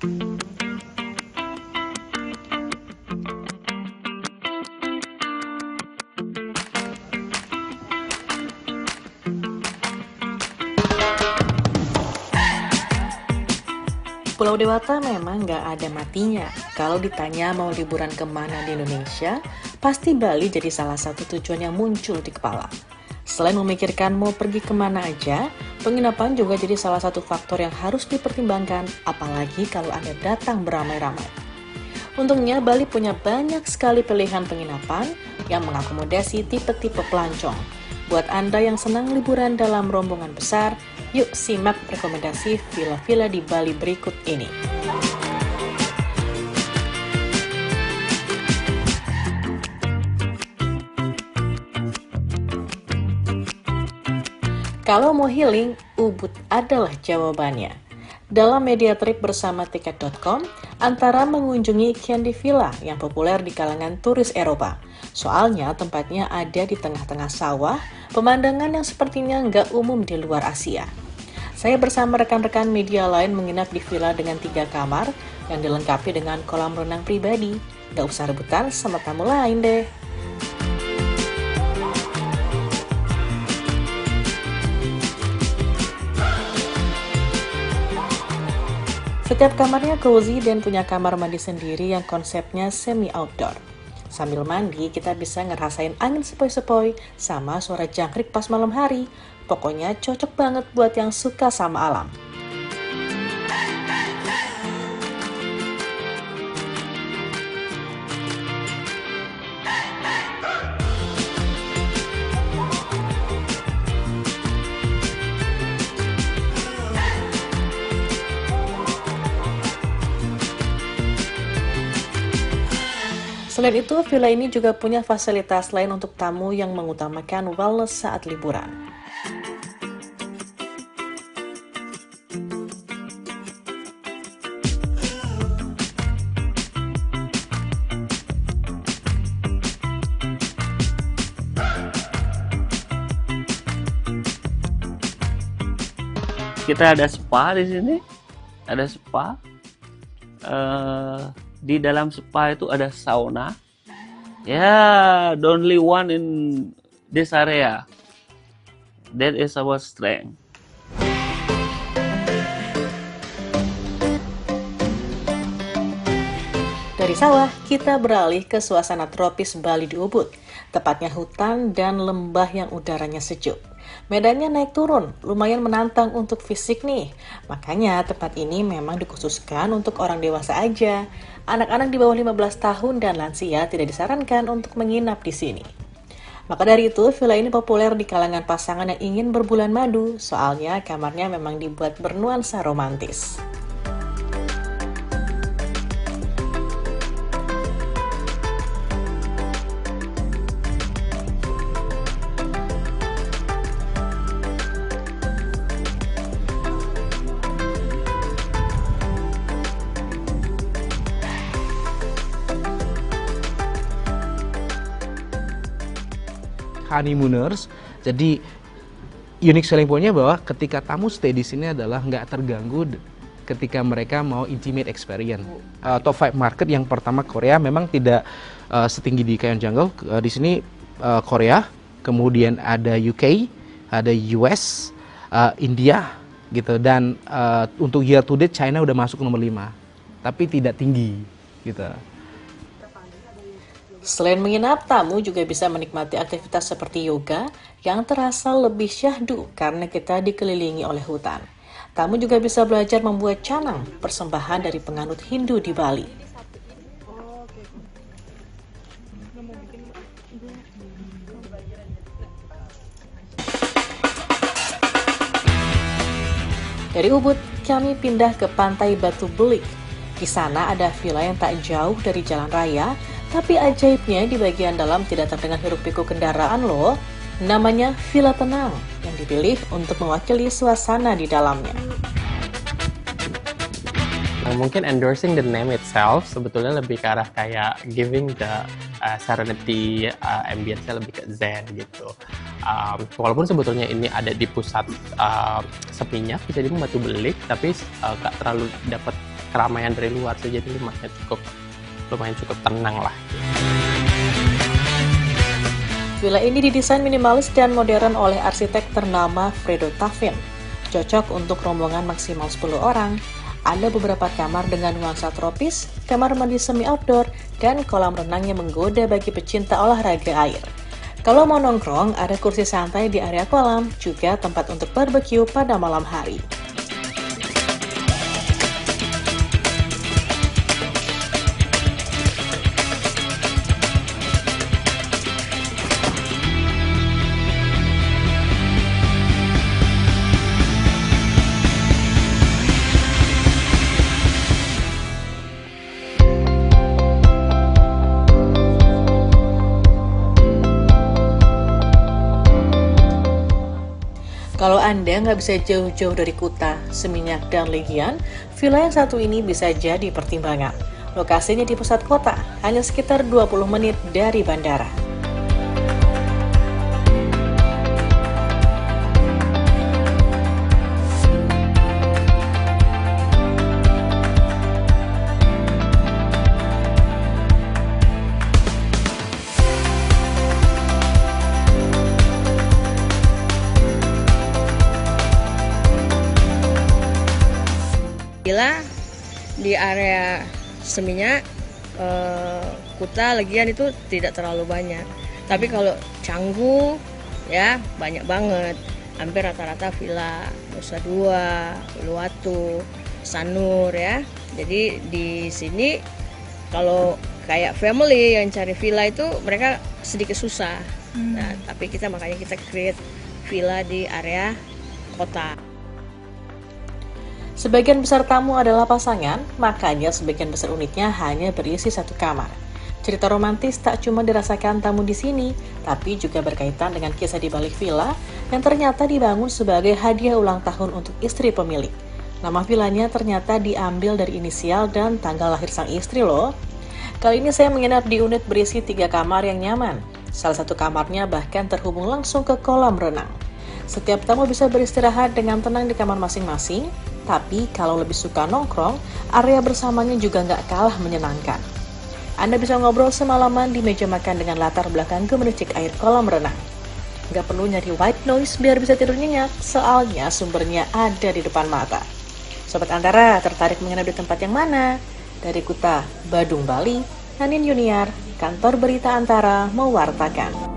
Pulau Dewata memang nggak ada matinya. Kalau ditanya mau liburan kemana di Indonesia, pasti Bali jadi salah satu tujuan yang muncul di kepala. Selain memikirkan mau pergi kemana aja, penginapan juga jadi salah satu faktor yang harus dipertimbangkan, apalagi kalau Anda datang beramai-ramai. Untungnya Bali punya banyak sekali pilihan penginapan yang mengakomodasi tipe-tipe pelancong. Buat Anda yang senang liburan dalam rombongan besar, yuk simak rekomendasi villa-villa di Bali berikut ini. Kalau mau healing, Ubud adalah jawabannya. Dalam media trip bersama tiket.com, antara mengunjungi Candi Villa yang populer di kalangan turis Eropa. Soalnya tempatnya ada di tengah-tengah sawah, pemandangan yang sepertinya nggak umum di luar Asia. Saya bersama rekan-rekan media lain menginap di villa dengan 3 kamar yang dilengkapi dengan kolam renang pribadi. Nggak usah rebutan sama tamu lain deh. Setiap kamarnya cozy dan punya kamar mandi sendiri yang konsepnya semi-outdoor. Sambil mandi, kita bisa ngerasain angin sepoi-sepoi sama suara jangkrik pas malam hari. Pokoknya cocok banget buat yang suka sama alam. Selain itu, villa ini juga punya fasilitas lain untuk tamu yang mengutamakan wellness saat liburan. Kita ada spa di sini, ada spa. Di dalam spa itu ada sauna. Yeah, the only one in this area. That is our strength. Dari sawah, kita beralih ke suasana tropis Bali di Ubud, tepatnya hutan dan lembah yang udaranya sejuk. Medannya naik turun, lumayan menantang untuk fisik nih. Makanya tempat ini memang dikhususkan untuk orang dewasa aja. Anak-anak di bawah 15 tahun dan lansia tidak disarankan untuk menginap di sini. Maka dari itu, villa ini populer di kalangan pasangan yang ingin berbulan madu, soalnya kamarnya memang dibuat bernuansa romantis. Honeymooners, jadi unique selling point-nya bahwa ketika tamu stay di sini adalah nggak terganggu ketika mereka mau intimate experience. Top 5 market yang pertama Korea, memang tidak setinggi di Kayon Jungle. Di sini Korea, kemudian ada UK, ada US, India gitu, dan untuk year to date China udah masuk nomor 5, tapi tidak tinggi gitu. Selain menginap, tamu juga bisa menikmati aktivitas seperti yoga yang terasa lebih syahdu karena kita dikelilingi oleh hutan. Tamu juga bisa belajar membuat canang, persembahan dari penganut Hindu di Bali. Dari Ubud, kami pindah ke Pantai Batu Belik. Di sana ada villa yang tak jauh dari jalan raya, tapi ajaibnya di bagian dalam tidak terdengar hiruk-pikuk kendaraan loh. Namanya Villa Tenang, yang dipilih untuk mewakili suasana di dalamnya. Mungkin endorsing the name itself sebetulnya lebih ke arah kayak giving the serenity, ambience-nya lebih ke zen gitu. Walaupun sebetulnya ini ada di pusat sepinya, bisa dibilang Batu Belik, tapi gak terlalu dapat keramaian dari luar sih, jadi lumayan cukup tenang lah. Villa ini didesain minimalis dan modern oleh arsitek ternama Fredo Tafin. Cocok untuk rombongan maksimal 10 orang. Ada beberapa kamar dengan nuansa tropis, kamar mandi semi outdoor, dan kolam renang yang menggoda bagi pecinta olahraga air. Kalau mau nongkrong, ada kursi santai di area kolam, juga tempat untuk barbecue pada malam hari. Kalau Anda nggak bisa jauh-jauh dari Kuta, Seminyak, dan Legian, villa yang satu ini bisa jadi pertimbangan. Lokasinya di pusat kota, hanya sekitar 20 menit dari bandara. Villa di area Seminyak, Kuta, Legian itu tidak terlalu banyak. Tapi kalau Canggu ya banyak banget. Hampir rata-rata villa Nusa Dua, Uluwatu, Sanur ya. Jadi di sini kalau kayak family yang cari villa itu mereka sedikit susah. Nah, tapi makanya kita create villa di area kota. Sebagian besar tamu adalah pasangan, makanya sebagian besar unitnya hanya berisi satu kamar. Cerita romantis tak cuma dirasakan tamu di sini, tapi juga berkaitan dengan kisah di balik villa yang ternyata dibangun sebagai hadiah ulang tahun untuk istri pemilik. Nama villanya ternyata diambil dari inisial dan tanggal lahir sang istri loh. Kali ini saya menginap di unit berisi 3 kamar yang nyaman. Salah satu kamarnya bahkan terhubung langsung ke kolam renang. Setiap tamu bisa beristirahat dengan tenang di kamar masing-masing, tapi kalau lebih suka nongkrong, area bersamanya juga nggak kalah menyenangkan. Anda bisa ngobrol semalaman di meja makan dengan latar belakang gemericik air kolam renang. Nggak perlu nyari white noise biar bisa tidur nyenyak, soalnya sumbernya ada di depan mata. Sobat Antara, tertarik menginap di tempat yang mana? Dari Kuta, Badung, Bali, Nanin Yuniar, Kantor Berita Antara mewartakan.